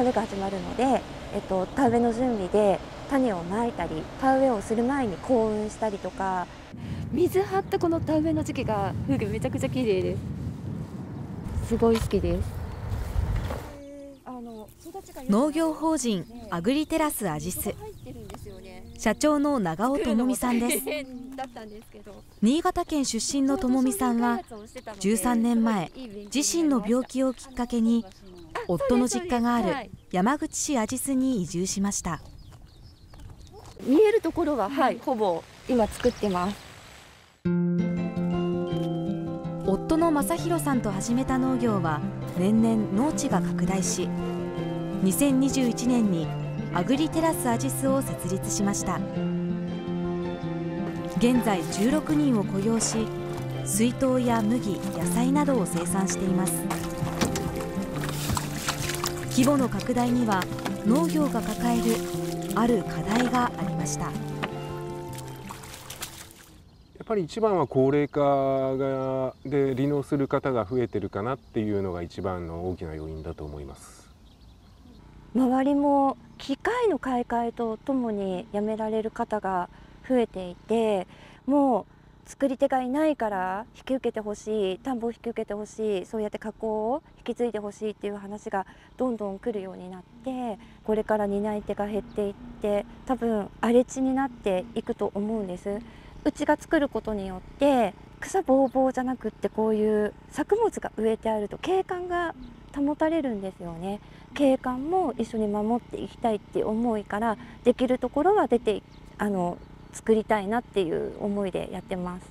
田植えが始まるので、田植えの準備で種をまいたり、田植えをする前に耕運したりとか。水張ったこの田植えの時期が風景めちゃくちゃ綺麗です。すごい好きです。 農業法人アグリテラスアジス社長の長尾智美さんです。新潟県出身の智美さんは13年前、自身の病気をきっかけに夫の実家がある山口市アジスに移住しました。 見えるところは、ほぼ今作ってます。 夫の正弘さんと始めた農業は年々農地が拡大し、2021年にアグリテラスアジスを設立しました。現在16人を雇用し、水筒や麦、野菜などを生産しています。規模の拡大には農業が抱えるある課題がありました。やっぱり一番は高齢化で離農する方が増えてるかなっていうのが一番の大きな要因だと思います。 周りも機械の買い替えとともに辞められる方が増えていて、もう作り手がいないから引き受けてほしい、田んぼを引き受けてほしい、そうやって加工を引き継いでほしいっていう話がどんどん来るようになって、これから担い手が減っていって、多分荒れ地になっていくと思うんです。うちが作ることによって草ぼうぼうじゃなくって、こういう作物が植えてあると景観が保たれるんですよね。景観も一緒に守っていきたいっていう思いから、できるところは作りたいなっていう思いでやってます。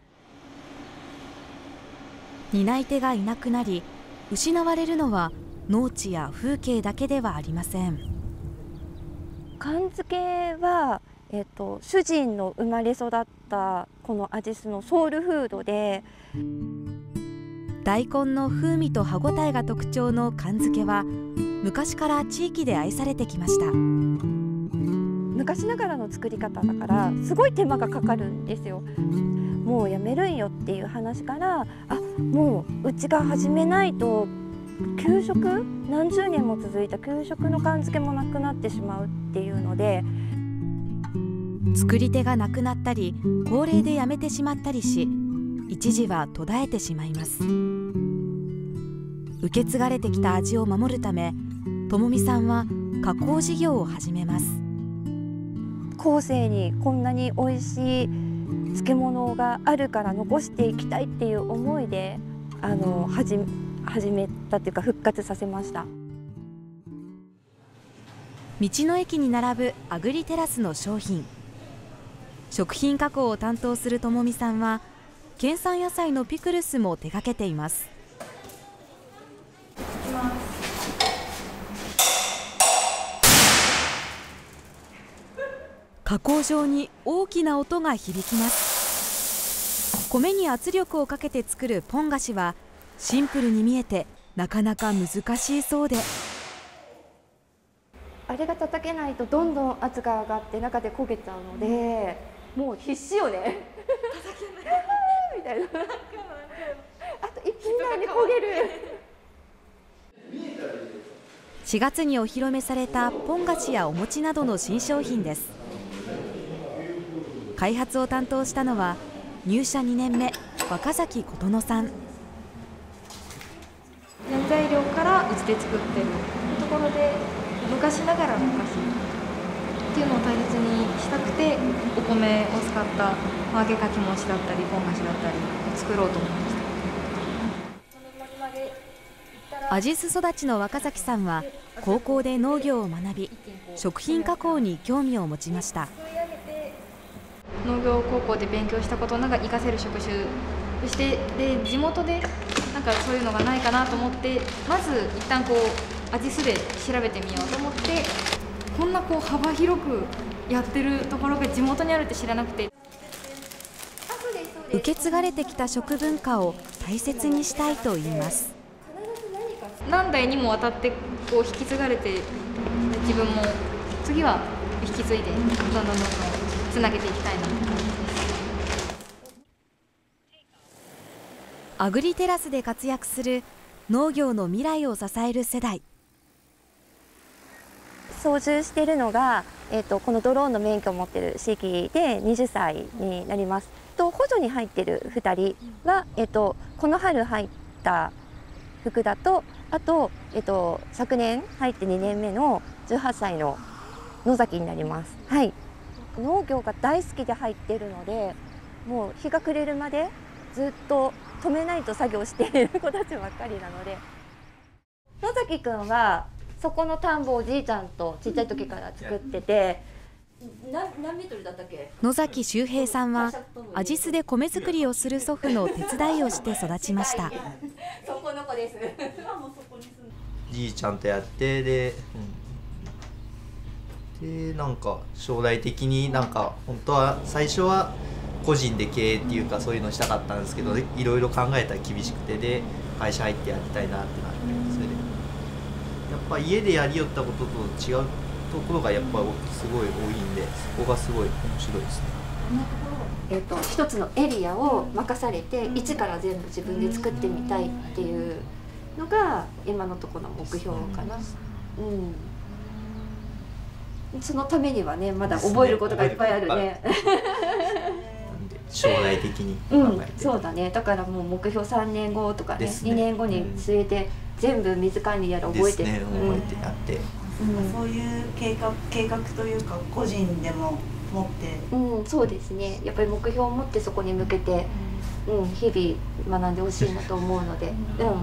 担い手がいなくなり、失われるのは農地や風景だけではありません。 缶漬は、主人の生まれ育ったこのアジスのソウルフードで、 大根の風味と歯ごたえが特徴の缶漬は昔から地域で愛されてきました。 昔ながらの作り方だからすごい手間がかかるんですよ。もうやめるんよっていう話から、もううちが始めないと給食、何十年も続いた給食の缶漬もなくなってしまうっていうので、 作り手が亡くなったり高齢で辞めてしまったりし、一時は途絶えてしまいます。受け継がれてきた味を守るため、智美さんは加工事業を始めます。 後世にこんなに美味しい漬物があるから残していきたいっていう思いで始めたっていうか、復活させました。 道の駅に並ぶアグリテラスの商品、食品加工を担当する智美さんは県産野菜のピクルスも手掛けています。加工場に大きな音が響きます。米に圧力をかけて作るポン菓子はシンプルに見えてなかなか難しいそうで、 あれが叩けないとどんどん圧が上がって中で焦げちゃうので、もう必死よね叩けないみたいなあと1分以内に焦げる。 4月にお披露目されたポン菓子やお餅などの新商品です。開発を担当したのは入社2年目、若崎琴乃さん。 原材料からうちで作ってるところで、昔ながらのお菓子っていうのを大切にしたくて、お米を使った揚げかき餅だったりポン菓子だったりを作ろうと思いました。 アジス育ちの若崎さんは高校で農業を学び、食品加工に興味を持ちました。 農業高校で勉強したことを活かせる職種そしてで地元でそういうのがないかなと思って、まず一旦アジスで調べてみようと思って、こんな幅広くやってるところが地元にあるって知らなくて、 受け継がれてきた食文化を大切にしたいと言います。 何代にもわたって引き継がれて、自分も次は引き継いでどんどんつなげていきたいなと思います。 アグリテラスで活躍する農業の未来を支える世代。 操縦しているのが、このドローンの免許を持っている市議で20歳になります。補助に入っている2人は、この春入った福田と、あと、昨年入って2年目の18歳の野崎になります。はい、農業が大好きで入っているので、もう日が暮れるまでずっと止めないと作業している子たちばっかりなので。野崎くんはそこの田んぼをおじいちゃんとちっちゃい時から作ってて、何メートルだったっけ？ 野崎周平さんはアジスで米作りをする祖父の手伝いをして育ちました。 そこの子です。 じいちゃんとやってでなんか将来的になんか本当は最初は個人で経営っていうかそういうのしたかったんですけど、いろいろ考えたら厳しくてで会社入ってやりたいなってなって、それでやっぱ家でやりよったことと違うところがやっぱすごい多いんで、そこがすごい面白いですね。 一つのエリアを任されて一から全部自分で作ってみたいっていうのが今のところの目標かな。そのためにはね、まだ覚えることがいっぱいあるね。 将来的に考えて、 そうだね。だからもう目標3年後とかね、2年後に据えて全部水管理やら覚えて、 覚えてやって、 そういう計画というか個人でも持って、 そうですね。やっぱり目標を持ってそこに向けて、日々学んでほしいなと思うので、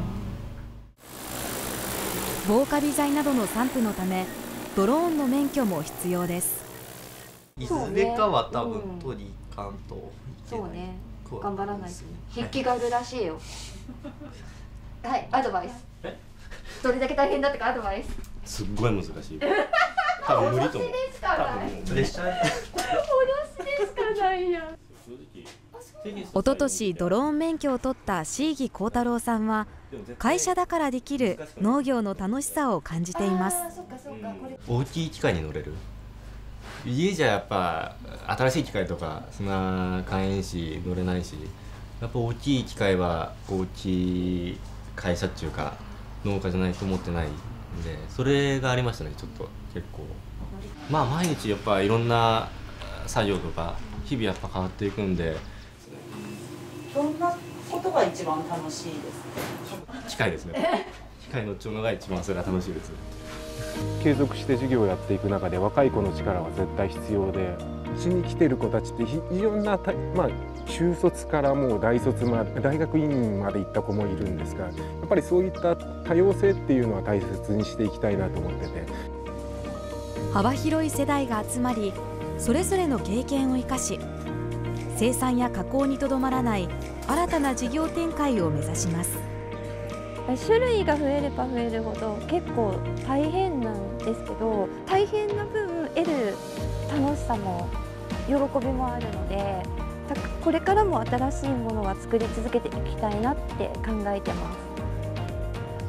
防カビ剤などの散布のためドローンの免許も必要です。 いずれかは多分取りかんと。 そうね、頑張らないとね。筆記があるらしいよ。はい、アドバイス。どれだけ大変だったかアドバイス。 すっごい難しい。多分無理と思う。 プレッシャー。 脅しでしかないやん。 おととしドローン免許を取った椎木幸太郎さんは会社だからできる農業の楽しさを感じています。 大きい機械に乗れる。家じゃやっぱ新しい機械とかそんな買えんし乗れないし、やっぱ大きい機械は大きい会社っていうか農家じゃないと思ってないんで、それがありましたね。ちょっと結構まあ毎日やっぱいろんな作業とか日々やっぱ変わっていくんで。 どんなことが一番楽しいですか？ 機械ですね。機械乗っちゃうのが一番それが楽しいです。 継続して授業をやっていく中で若い子の力は絶対必要で、うちに来てる子たちっていろんな中卒からもう大卒まで大学院まで行った子もいるんですが、やっぱりそういった多様性っていうのは大切にしていきたいなと思ってて、 幅広い世代が集まりそれぞれの経験を生かし生産や加工にとどまらない新たな事業展開を目指します。 種類が増えれば増えるほど結構大変なんですけど、大変な分得る楽しさも喜びもあるので、これからも新しいものは作り続けていきたいなって考えてます。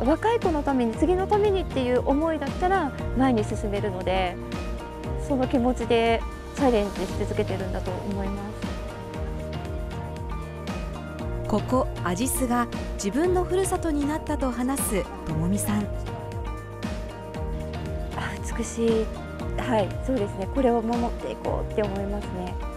若い子のために次のためにっていう思いだったら前に進めるので、その気持ちでチャレンジし続けてるんだと思います。 ここアジスが自分のふるさとになったと話すともみさん。 美しい。はい、そうですね。これを守っていこうって思いますね。